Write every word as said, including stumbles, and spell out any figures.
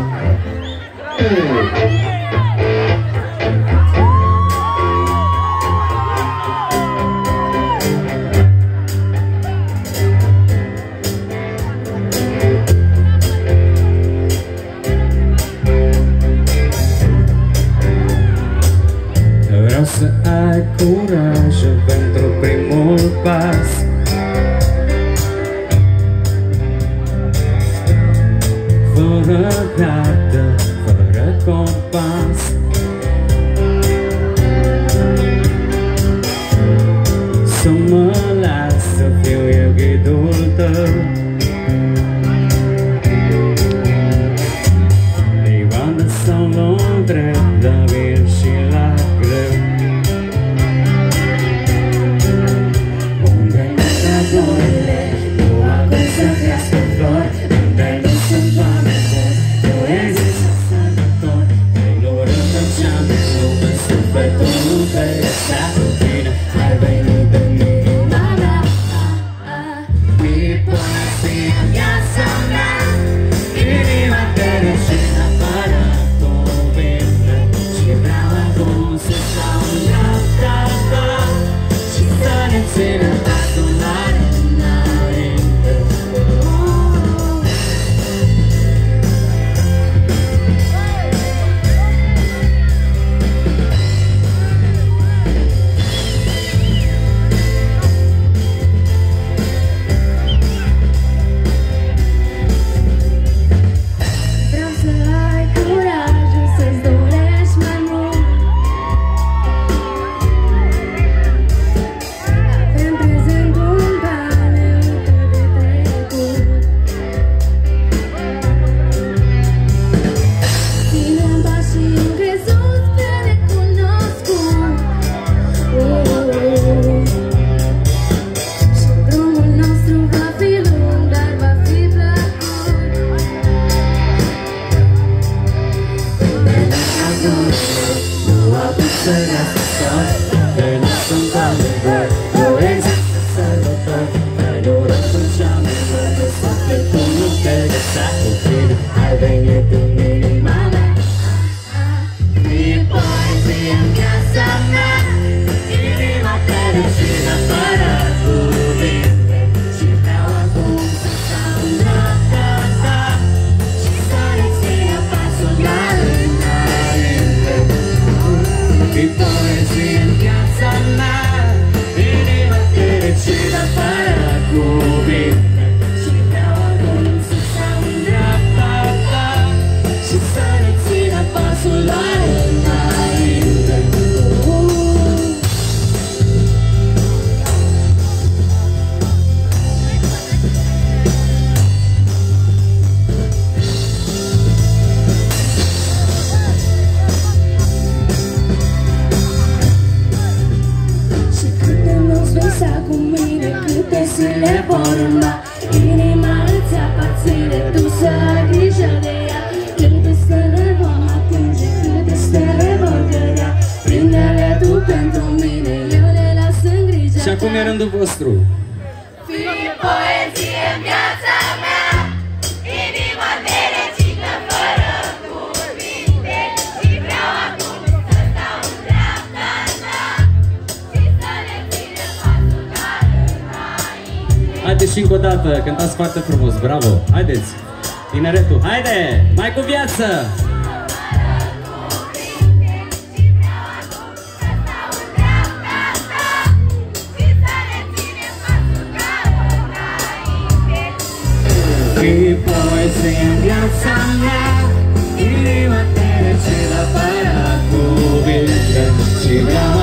Vreau să ai curajul pentru primul pas, fără gardă, fără compas. Să mă las să fiu eu ghidul tău, livadă sau luăm drept, la vir și la greu. Unde nu se florile, nu acum să crească flori, unde nu sunt oameni, nu există sănători. Ei nu rătăceam, nu în sufletul nu te lăsa cu tine. Ai venit în inima mea, mi poate în viața mea, inima te rășină fără cuvinte. Și vreau acum să stau în dreapta ta și să ne ținem pasul mare înainte. Vreau să ai curajul să-ți dorești mai mult. Avem prezentul în bale, uită de trecut. Ținem pașii încrezuți spre necunoscut. Și drumul nostru va fi lung, dar va fi plăcut. Nu apuc să iasă soare, de nu sunt oameni, nu există sărbători. Noi nu rătăceam, de sufletul nu te lăsa cu tine. Ai venit în inima mea, fii poezie în viața mea, inima te rășină fără cuvinte. Și vreau acum să stau în dreapta ta și să ne țină pasul mai înainte. Fii poezie în viața mea, inima te rășină fără cuvinte. Și vreau acum să stau în dreapta ta și să ne țină pasul mai înainte. Și câte nu-ți vei sta cu mine, câte zile vor urma, inima îți aparține, tu să ai grijă de ea. Câte stele vom atinge, câte stele vor cădea, prinde-le tu pentru mine, eu le las în grija ta. Și acum e rândul vostru. Fii poezie în viața mea, inima te răcină fără cuvinte. Și vreau acum să stau în dreapta ta și să ne ținem pasul mai înainte. Haideți și încă o dată, cântați foarte frumos, bravo! Haideți! Tineretul, haide! Mai cu viață! Fii poezie în viața mea, inima te răcină fără cuvinte. Și vreau